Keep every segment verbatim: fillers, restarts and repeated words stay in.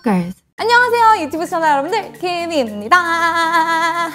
Stalkers. 안녕하세요 유튜브 시청자 여러분들, 김입니다.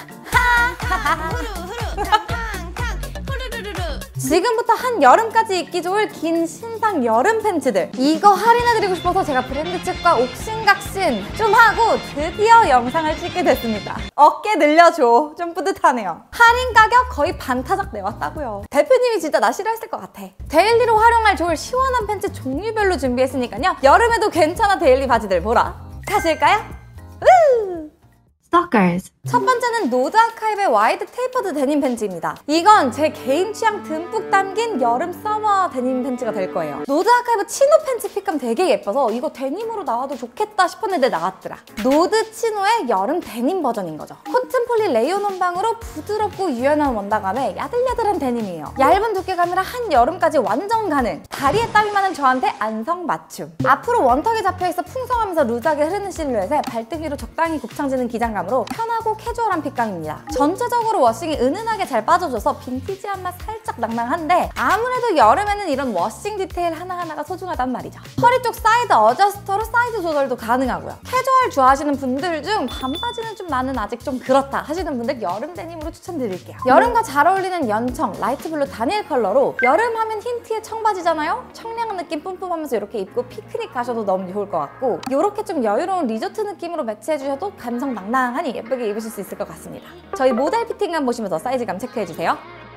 지금부터 한여름까지 입기 좋을 긴 신상 여름 팬츠들, 이거 할인해드리고 싶어서 제가 브랜드 측과 옥신각신 좀 하고 드디어 영상을 찍게 됐습니다. 어깨 늘려줘. 좀 뿌듯하네요. 할인 가격 거의 반타작 내왔다고요. 대표님이 진짜 나 싫어했을 것 같아. 데일리로 활용할 좋을 시원한 팬츠 종류별로 준비했으니까요, 여름에도 괜찮아 데일리 바지들 보러 가실까요? 우! Stalkers. 첫 번째는 노드 아카이브의 와이드 테이퍼드 데님 팬츠입니다. 이건 제 개인 취향 듬뿍 담긴 여름 서머 데님 팬츠가 될 거예요. 노드 아카이브 치노 팬츠 핏감 되게 예뻐서 이거 데님으로 나와도 좋겠다 싶었는데 나왔더라. 노드 치노의 여름 데님 버전인 거죠. 코튼 폴리 레이온 원방으로 부드럽고 유연한 원단감에 야들야들한 데님이에요. 얇은 두께감이라 한여름까지 완전 가능. 다리에 땀이 많은 저한테 안성맞춤. 앞으로 원턱이 잡혀있어 풍성하면서 루즈하게 흐르는 실루엣에 발등 위로 적당히 곱창지는 기장감으로 편하고 캐주얼한 핏감입니다. 전체적으로 워싱이 은은하게 잘 빠져줘서 빈티지한 맛 살짝 낭낭한데, 아무래도 여름에는 이런 워싱 디테일 하나하나가 소중하단 말이죠. 허리 쪽 사이드 어저스터로 사이즈 조절도 가능하고요. 캐주얼 좋아하시는 분들 중 반바지는 좀 나는 아직 좀 그렇다 하시는 분들 여름 데님으로 추천드릴게요. 여름과 잘 어울리는 연청, 라이트 블루 다니엘 컬러로, 여름 하면 흰티에 청바지잖아요? 청량한 느낌 뿜뿜하면서 이렇게 입고 피크닉 가셔도 너무 좋을 것 같고, 이렇게 좀 여유로운 리조트 느낌으로 매치해주셔도 감성 낭낭하니 예쁘게 입으실 수 있을 것 같습니다. 저희 모델 피팅감 보시면서 사이즈감 체크해주세요.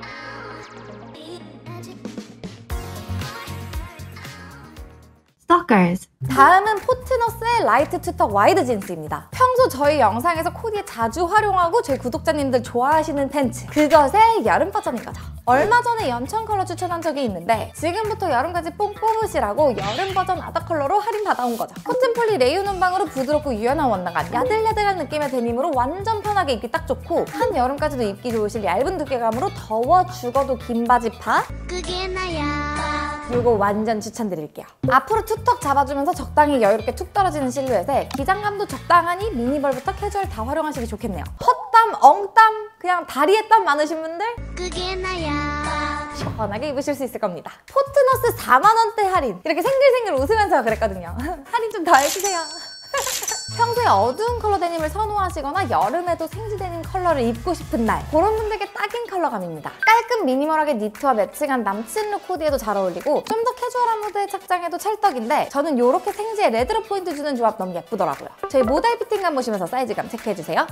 Stalkers. 다음은 포트너스의 라이트 투턱 와이드 진스입니다. 평소 저희 영상에서 코디에 자주 활용하고 저희 구독자님들 좋아하시는 팬츠, 그것의 여름 버전인 거죠. 얼마 전에 연청 컬러 추천한 적이 있는데 지금부터 여름까지 뽕 뽑으시라고 여름 버전 아더 컬러로 할인 받아온 거죠. 코튼 폴리 레이온 원방으로 부드럽고 유연한 원단감, 야들야들한 느낌의 데님으로 완전 편하게 입기 딱 좋고, 한여름까지도 입기 좋으실 얇은 두께감으로 더워 죽어도 긴 바지 파 그게 나야. 이거 완전 추천드릴게요. 앞으로 투턱 잡아주면서 적당히 여유롭게 툭 떨어지는 실루엣에 기장감도 적당하니 미니벌부터 캐주얼 다 활용하시기 좋겠네요. 헛땀, 엉땀, 그냥 다리에 땀 많으신 분들 그게 나야. 시원하게 입으실 수 있을 겁니다. 포트너스 사만 원대 할인, 이렇게 생글생글 웃으면서 그랬거든요. 할인 좀 더 해주세요. 평소에 어두운 컬러 데님을 선호하시거나 여름에도 생지 데님 컬러를 입고 싶은 날, 그런 분들께 딱인 컬러감입니다. 깔끔 미니멀하게 니트와 매칭한 남친룩 코디에도 잘 어울리고 좀 더 캐주얼한 무드에 착장해도 찰떡인데, 저는 이렇게 생지에 레드로 포인트 주는 조합 너무 예쁘더라고요. 저희 모델 피팅감 보시면서 사이즈감 체크해주세요.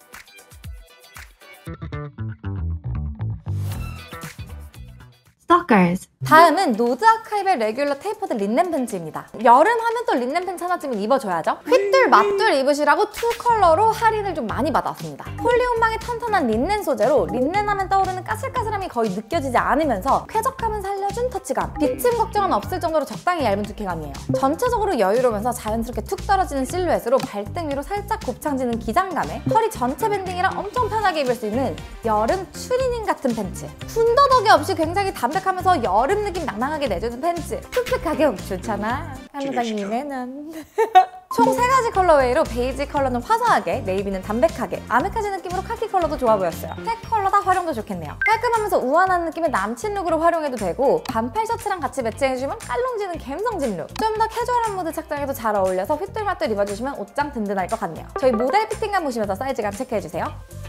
Stalkers. 다음은 노드 아카이브의 레귤러 테이퍼드 린넨 팬츠입니다. 여름 하면 또 린넨 팬츠 하나쯤은 입어줘야죠. 휘뚤 맞뚤 입으시라고 투 컬러로 할인을 좀 많이 받았습니다. 폴리온방의 튼튼한 린넨 소재로 린넨 하면 떠오르는 까슬까슬함이 거의 느껴지지 않으면서 쾌적함은 살려준 터치감, 비침 걱정은 없을 정도로 적당히 얇은 두께감이에요. 전체적으로 여유로우면서 자연스럽게 툭 떨어지는 실루엣으로 발등 위로 살짝 곱창지는 기장감에 허리 전체 밴딩이라 엄청 편하게 입을 수 있는 여름 추리닝 같은 팬츠. 군더더기 없이 굉장히 담백하면서 여름 느낌 낭낭하게 내주는 팬츠. 풋풋 가격 좋잖아. 한우당이네는. 총 세 가지 컬러웨이로 베이지 컬러는 화사하게, 네이비는 담백하게, 아메카지 느낌으로 카키 컬러도 좋아 보였어요. 세 컬러 다 활용도 좋겠네요. 깔끔하면서 우아한 느낌의 남친 룩으로 활용해도 되고, 반팔 셔츠랑 같이 매칭해주면 깔롱지는 갬성진 룩. 좀 더 캐주얼한 무드 착장에도 잘 어울려서 휘뚤마뚤 입어주시면 옷장 든든할 것 같네요. 저희 모델 피팅감 보시면서 사이즈감 체크해주세요.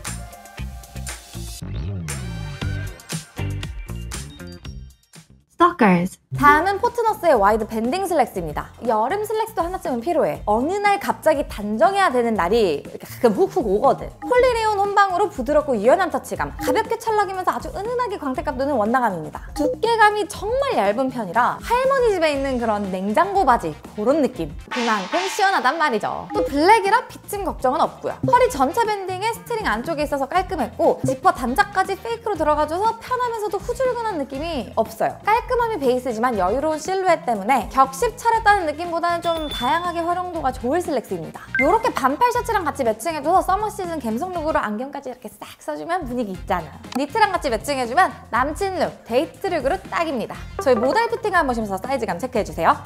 Stalkers. 다음은 포트너스의 와이드 밴딩 슬랙스입니다. 여름 슬랙스도 하나쯤은 필요해. 어느 날 갑자기 단정해야 되는 날이 가끔 훅훅 오거든. 폴리레온 혼방으로 부드럽고 유연한 터치감, 가볍게 찰락이면서 아주 은은하게 광택감 도는 원단감입니다. 두께감이 정말 얇은 편이라 할머니 집에 있는 그런 냉장고 바지, 그런 느낌. 그만큼 시원하단 말이죠. 또 블랙이라 비침 걱정은 없고요. 허리 전체 밴딩에 스트링 안쪽에 있어서 깔끔했고, 지퍼 단자까지 페이크로 들어가줘서 편하면서도 후줄근한 느낌이 없어요. 깔끔함이 베이스지만 여유로운 실루엣 때문에 격식 차렸다는 느낌보다는 좀 다양하게 활용도가 좋을 슬랙스입니다. 이렇게 반팔 셔츠랑 같이 매칭해줘서 서머 시즌 갬성 룩으로 안경까지 이렇게 싹 써주면 분위기 있잖아. 니트랑 같이 매칭해주면 남친 룩, 데이트 룩으로 딱입니다. 저희 모델 피팅감 보시면서 사이즈감 체크해주세요.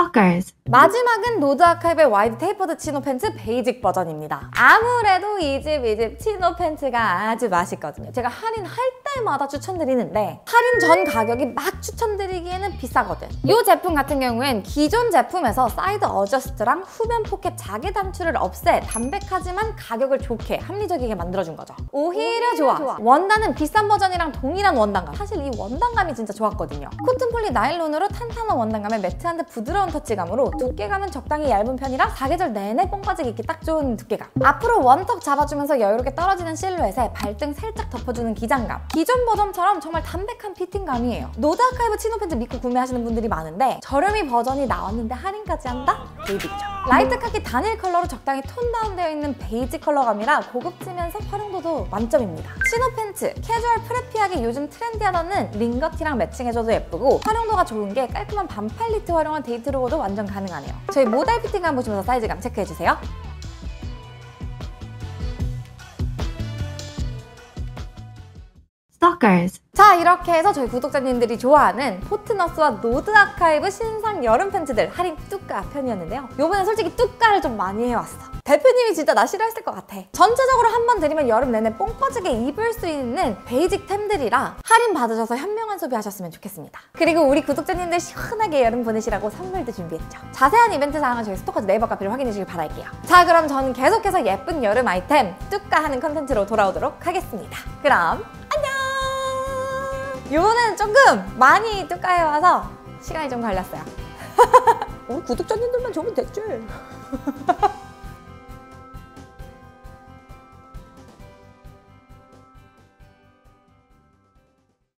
Stalkers. 마지막은 노드 아카이브의 와이드 테이퍼드 치노 팬츠 베이직 버전입니다. 아무래도 이 집 이 집 치노 팬츠가 아주 맛있거든요. 제가 할인할 때마다 추천드리는데 할인 전 가격이 막 추천드리기에는 비싸거든. 이 제품 같은 경우엔 기존 제품에서 사이드 어저스트랑 후면 포켓 자개 단추를 없애 담백하지만 가격을 좋게 합리적이게 만들어준 거죠. 오히려 좋아. 좋아. 원단은 비싼 버전이랑 동일한 원단감. 사실 이 원단감이 진짜 좋았거든요. 코튼 폴리 나일론으로 탄탄한 원단감에 매트한 듯 부드러운 터치감으로 두께감은 적당히 얇은 편이라 사계절 내내 뽕 빠지기 입기 딱 좋은 두께감. 앞으로 원턱 잡아주면서 여유롭게 떨어지는 실루엣에 발등 살짝 덮어주는 기장감. 기존 버전처럼 정말 담백한 피팅감이에요. 노드 아카이브 치노 팬츠 믿고 구매하시는 분들이 많은데 저렴이 버전이 나왔는데 할인까지 한다? 베이직이죠. 라이트 카키 단일 컬러로 적당히 톤 다운되어 있는 베이지 컬러감이라 고급지면서 활용도도 만점입니다. 치노 팬츠, 캐주얼 프레피하게 요즘 트렌디하다는 링거티랑 매칭해줘도 예쁘고 활용도가 좋은 게 깔끔한 반팔 니트 활용한 데이트룩으로도 완전 가능하네요. 저희 모델 피팅감 보시면서 사이즈감 체크해주세요. Stalkers. 자, 이렇게 해서 저희 구독자님들이 좋아하는 포트너스와 노드 아카이브 신상 여름 팬츠들 할인 뚜까 편이었는데요. 요번엔 솔직히 뚜까를 좀 많이 해왔어. 대표님이 진짜 나 싫어했을 것 같아. 전체적으로 한 번 드리면 여름 내내 뽕 빠지게 입을 수 있는 베이직 템들이라 할인 받으셔서 현명한 소비하셨으면 좋겠습니다. 그리고 우리 구독자님들 시원하게 여름 보내시라고 선물도 준비했죠. 자세한 이벤트 사항은 저희 스토커즈 네이버 카페를 확인해 주시길 바랄게요. 자, 그럼 저는 계속해서 예쁜 여름 아이템 뚜까 하는 컨텐츠로 돌아오도록 하겠습니다. 그럼 안녕! 요거는 조금 많이 뚜까해와서 시간이 좀 걸렸어요. 우리 구독자님들만 좋으면 됐지.